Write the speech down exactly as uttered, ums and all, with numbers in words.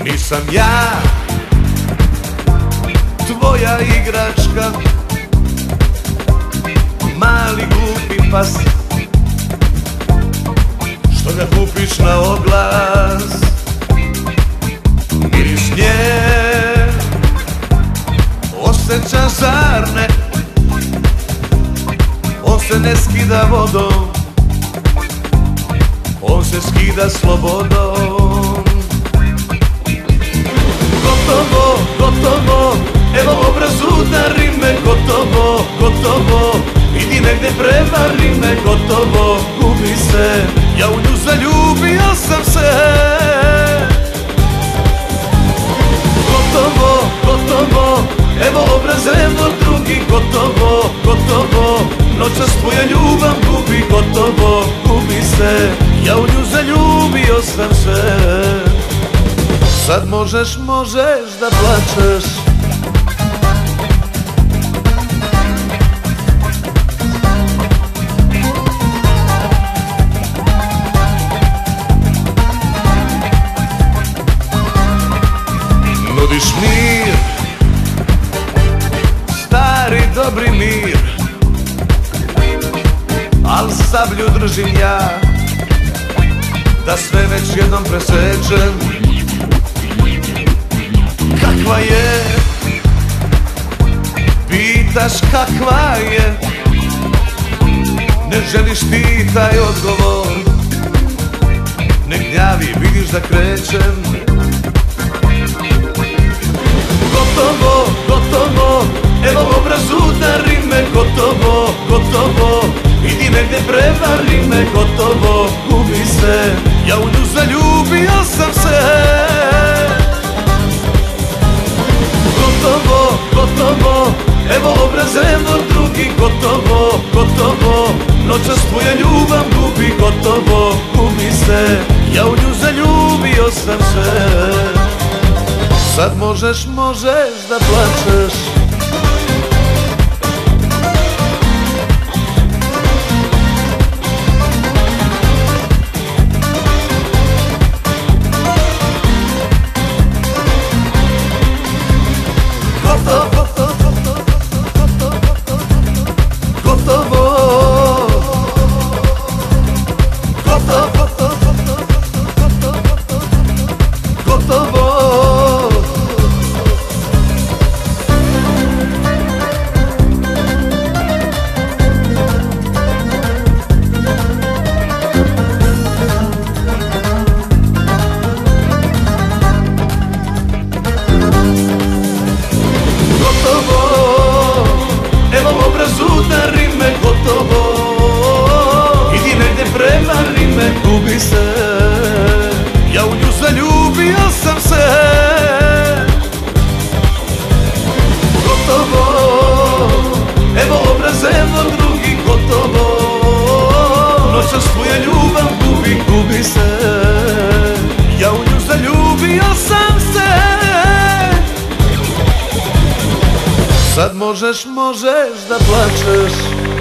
Nisam ja tvoja igračka, mali glupi pas, što ga kupiš na oglas. Miris nje osjećaš, zar ne? On se ne skida vodom, on se skida slobodom. Gotovo, gotovo, evo obraz udari me. Gotovo, gotovo, idi negdje prevari me. Gotovo, gubi se, ja u nju zaljubio sam se. Gotovo, gotovo, evo obraz, evo drugi. Gotovo, gotovo, noćas tvoja ljubav gubi. Gotovo, gubi se, ja u nju zaljubio sam se. Sad možeš, možeš da plačeš, nudiš mir, stari dobri mir, al sablju držim ja, da sve već jednom presečem. Kakva je, pitaš kakva je, ne želiš ti taj odgovor. Ne gnjavi, vidiš da krećem. Gotovo, gotovo, evo obraz udari me. Gotovo, gotovo, idi negdje prevari me. Gotovo, gubi se, ja u nju zaljubio sam se. Gotovo, gotovo, evo obraz, evo drugi. Gotovo, gotovo, noćas tvoja ljubav gubi. Gotovo, gubi se, ja u nju zaljubio sam se. Sad možeš, možeš da plačeš, udari me. Gotovo, idi negdje prevari me. Gubi se, ja u nju zaljubio sam se. Gotovo, evo obraz, evo drugi. Gotovo, noćas tvoja ljubav gubi. Gubi se, ja u nju zaljubio sam se. Sad možeš, možeš da plačeš,